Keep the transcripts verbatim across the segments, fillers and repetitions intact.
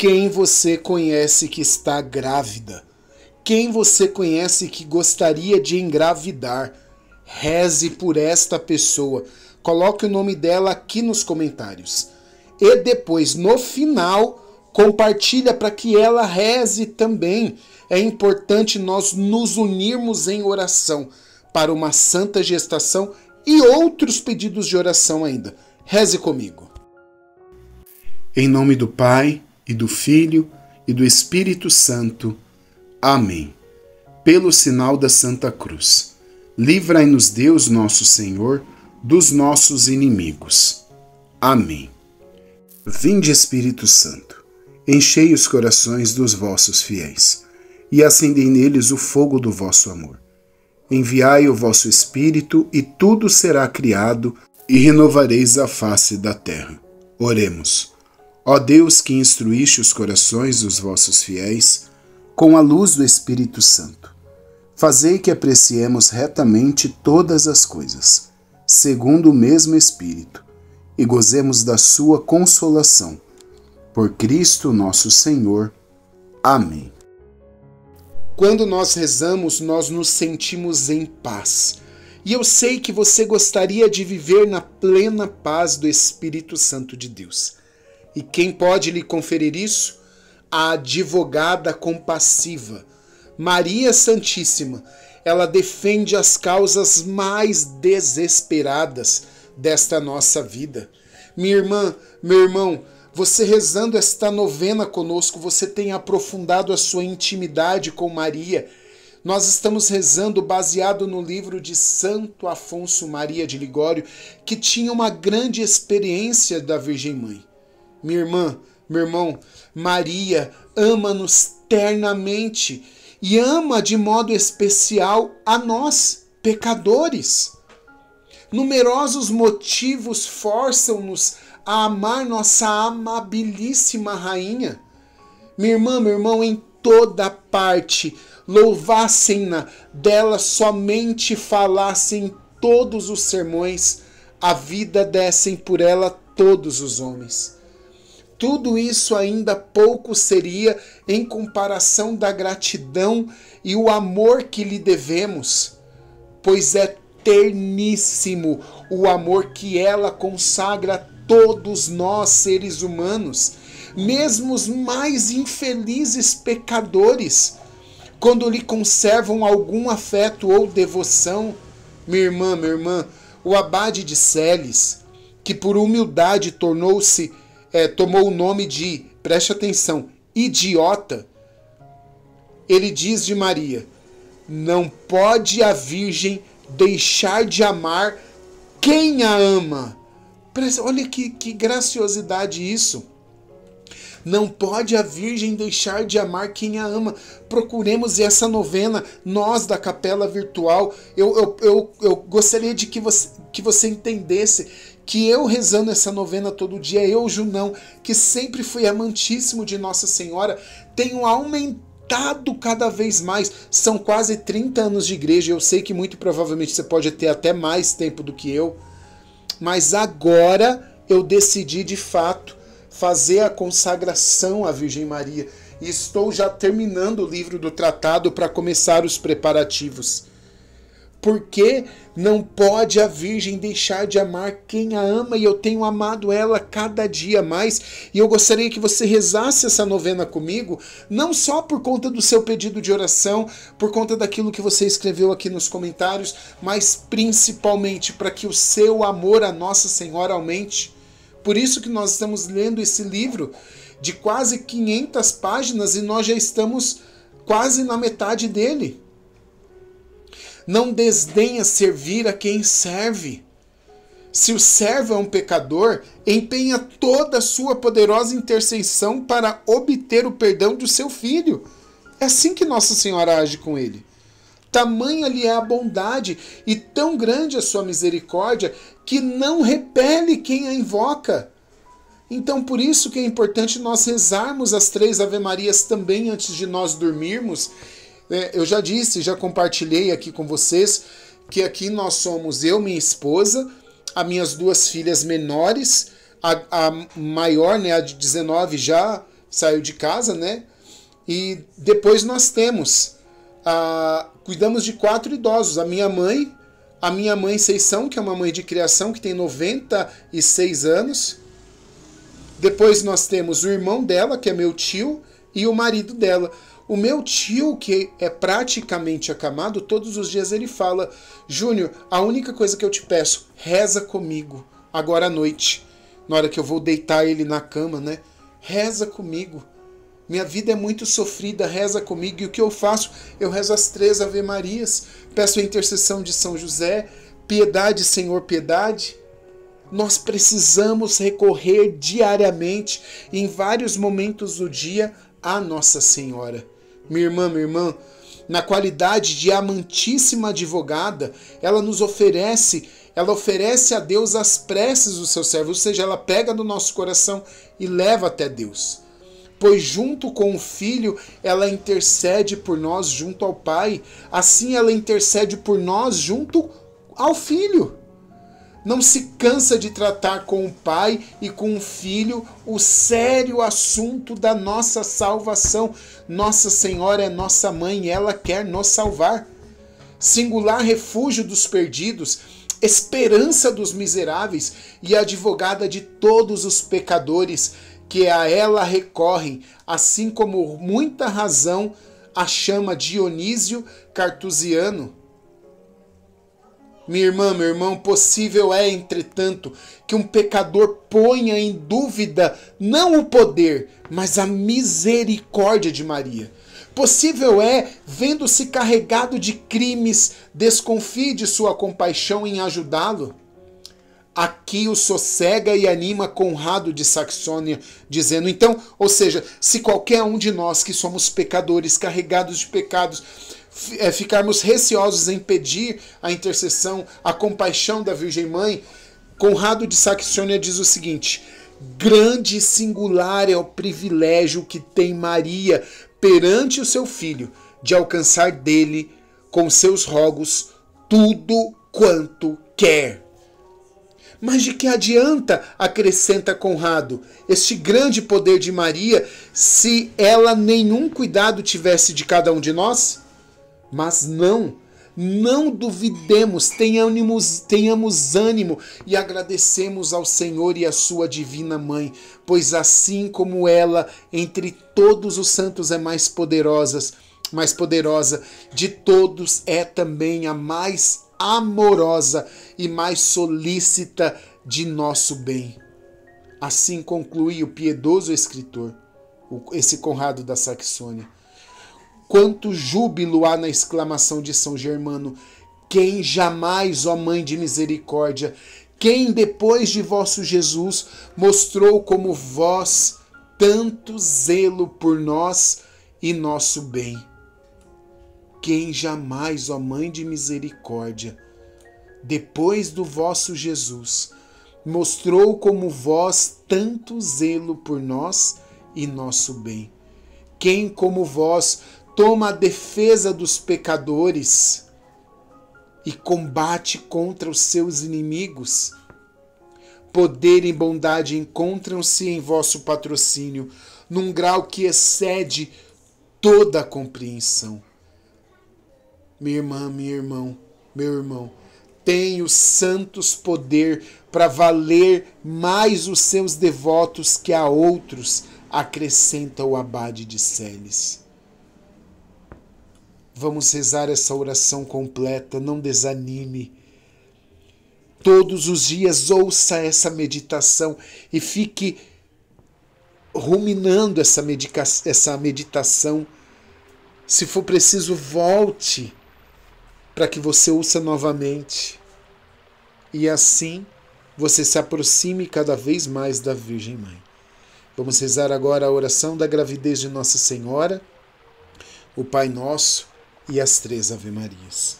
Quem você conhece que está grávida? Quem você conhece que gostaria de engravidar? Reze por esta pessoa. Coloque o nome dela aqui nos comentários. E depois, no final, compartilha para que ela reze também. É importante nós nos unirmos em oração para uma santa gestação e outros pedidos de oração ainda. Reze comigo. Em nome do Pai, e do Filho, e do Espírito Santo. Amém. Pelo sinal da Santa Cruz, livrai-nos Deus nosso Senhor dos nossos inimigos. Amém. Vinde, Espírito Santo, enchei os corações dos vossos fiéis, e acendei neles o fogo do vosso amor. Enviai o vosso Espírito, e tudo será criado, e renovareis a face da terra. Oremos. Ó Deus, que instruíste os corações dos vossos fiéis com a luz do Espírito Santo, fazei que apreciemos retamente todas as coisas, segundo o mesmo Espírito, e gozemos da sua consolação. Por Cristo nosso Senhor. Amém. Quando nós rezamos, nós nos sentimos em paz. E eu sei que você gostaria de viver na plena paz do Espírito Santo de Deus. E quem pode lhe conferir isso? A advogada compassiva, Maria Santíssima. Ela defende as causas mais desesperadas desta nossa vida. Minha irmã, meu irmão, você rezando esta novena conosco, você tem aprofundado a sua intimidade com Maria. Nós estamos rezando baseado no livro de Santo Afonso Maria de Ligório, que tinha uma grande experiência da Virgem Mãe. Minha irmã, meu irmão, Maria ama-nos ternamente e ama de modo especial a nós, pecadores. Numerosos motivos forçam-nos a amar nossa amabilíssima rainha. Minha irmã, meu irmão, em toda parte, louvassem-na, dela somente falassem todos os sermões, a vida dessem por ela todos os homens. Tudo isso ainda pouco seria em comparação da gratidão e o amor que lhe devemos, pois é terníssimo o amor que ela consagra a todos nós, seres humanos, mesmo os mais infelizes pecadores, quando lhe conservam algum afeto ou devoção. Minha irmã, minha irmã, o abade de Celes, que por humildade tornou-se É, tomou o nome de, preste atenção, idiota, ele diz de Maria: não pode a Virgem deixar de amar quem a ama. Olha que, que graciosidade isso. Não pode a Virgem deixar de amar quem a ama. Procuremos essa novena, nós da Capela Virtual. Eu, eu, eu, eu gostaria de que você, que você entendesse que eu rezando essa novena todo dia, eu, Junão, que sempre fui amantíssimo de Nossa Senhora, tenho aumentado cada vez mais. São quase trinta anos de igreja, eu sei que muito provavelmente você pode ter até mais tempo do que eu, mas agora eu decidi de fato fazer a consagração à Virgem Maria, e estou já terminando o livro do tratado para começar os preparativos. Porque não pode a Virgem deixar de amar quem a ama, e eu tenho amado ela cada dia mais, e eu gostaria que você rezasse essa novena comigo, não só por conta do seu pedido de oração, por conta daquilo que você escreveu aqui nos comentários, mas principalmente para que o seu amor a Nossa Senhora aumente. Por isso que nós estamos lendo esse livro de quase quinhentas páginas e nós já estamos quase na metade dele. Não desdenha servir a quem serve. Se o servo é um pecador, empenha toda a sua poderosa intercessão para obter o perdão do seu filho. É assim que Nossa Senhora age com ele. Tamanha lhe é a bondade e tão grande a sua misericórdia que não repele quem a invoca. Então, por isso que é importante nós rezarmos as três Ave-Marias também antes de nós dormirmos. Eu já disse, já compartilhei aqui com vocês que aqui nós somos eu, minha esposa, as minhas duas filhas menores, a, a maior, né, a de dezenove, já saiu de casa, né? E depois nós temos, ah, cuidamos de quatro idosos. A minha mãe, a minha mãe Seição, que é uma mãe de criação, que tem noventa e seis anos. Depois nós temos o irmão dela, que é meu tio, e o marido dela. O meu tio, que é praticamente acamado, todos os dias ele fala: Júnior, a única coisa que eu te peço, reza comigo agora à noite, na hora que eu vou deitar ele na cama, né? Reza comigo. Minha vida é muito sofrida, reza comigo. E o que eu faço? Eu rezo as três Ave Marias, peço a intercessão de São José, piedade, Senhor, piedade. Nós precisamos recorrer diariamente, em vários momentos do dia, a Nossa Senhora. Minha irmã, minha irmã, na qualidade de amantíssima advogada, ela nos oferece, ela oferece a Deus as preces do seu servo, ou seja, ela pega no nosso coração e leva até Deus. Pois junto com o Filho, ela intercede por nós junto ao Pai, assim ela intercede por nós junto ao Filho. Não se cansa de tratar com o Pai e com o Filho o sério assunto da nossa salvação. Nossa Senhora é nossa mãe e ela quer nos salvar. Singular refúgio dos perdidos, esperança dos miseráveis e advogada de todos os pecadores, que a ela recorrem, assim como muita razão a chama Dionísio Cartusiano. Minha irmã, meu irmão, possível é, entretanto, que um pecador ponha em dúvida não o poder, mas a misericórdia de Maria. Possível é, vendo-se carregado de crimes, desconfie de sua compaixão em ajudá-lo. Aqui o sossega e anima Conrado de Saxônia, dizendo, então, ou seja, se qualquer um de nós que somos pecadores, carregados de pecados, é, ficarmos receosos em pedir a intercessão, a compaixão da Virgem Mãe, Conrado de Saxônia diz o seguinte: grande e singular é o privilégio que tem Maria perante o seu Filho, de alcançar dele, com seus rogos, tudo quanto quer. Mas de que adianta, acrescenta Conrado, este grande poder de Maria, se ela nenhum cuidado tivesse de cada um de nós? Mas não, não duvidemos, tenhamos, tenhamos ânimo e agradecemos ao Senhor e à sua divina Mãe, pois assim como ela, entre todos os santos é mais poderosa, mais poderosa, de todos é também a mais amorosa e mais solícita de nosso bem. Assim conclui o piedoso escritor, esse Conrado da Saxônia. Quanto júbilo há na exclamação de São Germano: quem jamais, ó Mãe de Misericórdia, quem depois de vosso Jesus mostrou como vós tanto zelo por nós e nosso bem? Quem jamais, ó Mãe de Misericórdia, depois do vosso Jesus, mostrou como vós tanto zelo por nós e nosso bem? Quem, como vós, toma a defesa dos pecadores e combate contra os seus inimigos? Poder e bondade encontram-se em vosso patrocínio, num grau que excede toda a compreensão. Minha irmã, meu irmão, meu irmão, tem os santos poder para valer mais os seus devotos que a outros, acrescenta o abade de Celes. Vamos rezar essa oração completa, não desanime. Todos os dias ouça essa meditação e fique ruminando essa, medica- essa meditação. Se for preciso, volte para que você ouça novamente. E assim você se aproxime cada vez mais da Virgem Mãe. Vamos rezar agora a oração da gravidez de Nossa Senhora, o Pai Nosso e as três Ave Marias.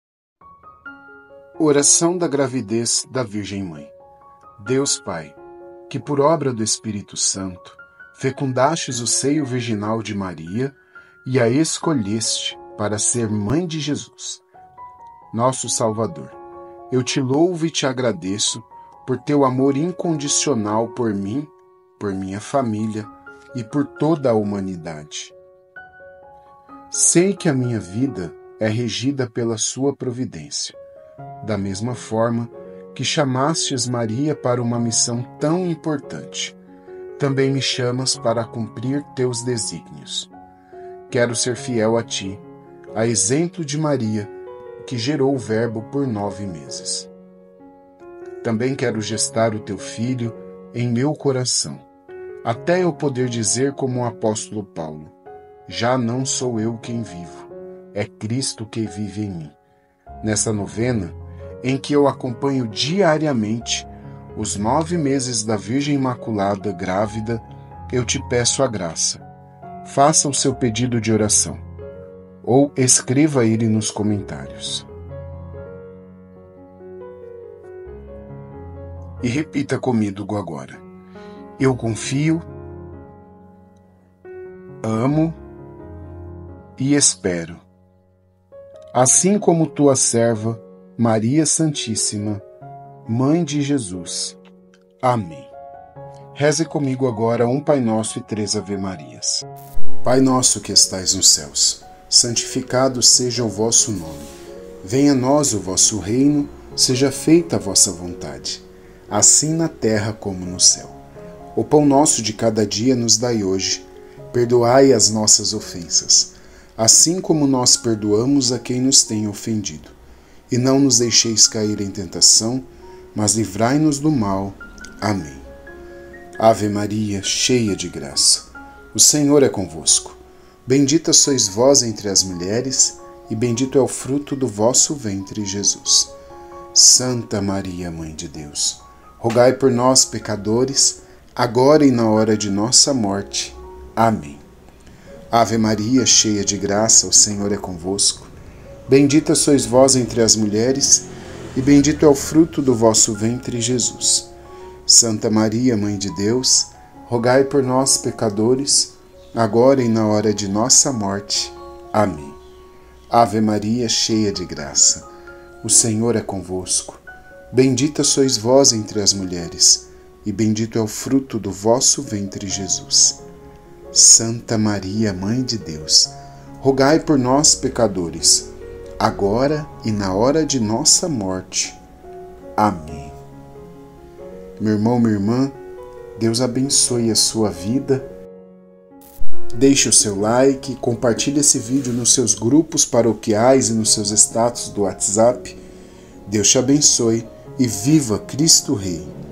Oração da gravidez da Virgem Mãe. Deus Pai, que por obra do Espírito Santo fecundastes o seio virginal de Maria e a escolheste para ser mãe de Jesus, nosso Salvador, eu te louvo e te agradeço por teu amor incondicional por mim, por minha família, e por toda a humanidade. Sei que a minha vida é regida pela sua providência, da mesma forma que chamastes Maria para uma missão tão importante, também me chamas para cumprir teus desígnios. Quero ser fiel a ti, a exemplo de Maria, que gerou o Verbo por nove meses. Também quero gestar o teu filho em meu coração, até eu poder dizer como o apóstolo Paulo: já não sou eu quem vivo, é Cristo que vive em mim. Nessa novena, em que eu acompanho diariamente os nove meses da Virgem Imaculada grávida, eu te peço a graça. Faça o seu pedido de oração, ou escreva ele nos comentários. E repita comigo agora: eu confio, amo e espero, assim como tua serva, Maria Santíssima, Mãe de Jesus. Amém. Reze comigo agora um Pai Nosso e três Ave-Marias. Pai nosso que estais nos céus, santificado seja o vosso nome. Venha a nós o vosso reino, seja feita a vossa vontade, assim na terra como no céu. O pão nosso de cada dia nos dai hoje. Perdoai as nossas ofensas, assim como nós perdoamos a quem nos tem ofendido. E não nos deixeis cair em tentação, mas livrai-nos do mal. Amém. Ave Maria, cheia de graça, o Senhor é convosco. Bendita sois vós entre as mulheres, e bendito é o fruto do vosso ventre, Jesus. Santa Maria, Mãe de Deus, rogai por nós, pecadores, agora e na hora de nossa morte. Amém. Ave Maria, cheia de graça, o Senhor é convosco. Bendita sois vós entre as mulheres, e bendito é o fruto do vosso ventre, Jesus. Santa Maria, Mãe de Deus, rogai por nós, pecadores, agora e na hora de nossa morte. Amém. Ave Maria, cheia de graça, o Senhor é convosco. Bendita sois vós entre as mulheres, e bendito é o fruto do vosso ventre, Jesus. Santa Maria, Mãe de Deus, rogai por nós, pecadores, agora e na hora de nossa morte. Amém. Meu irmão, minha irmã, Deus abençoe a sua vida. Deixe o seu like, compartilhe esse vídeo nos seus grupos paroquiais e nos seus status do WhatsApp. Deus te abençoe e viva Cristo Rei.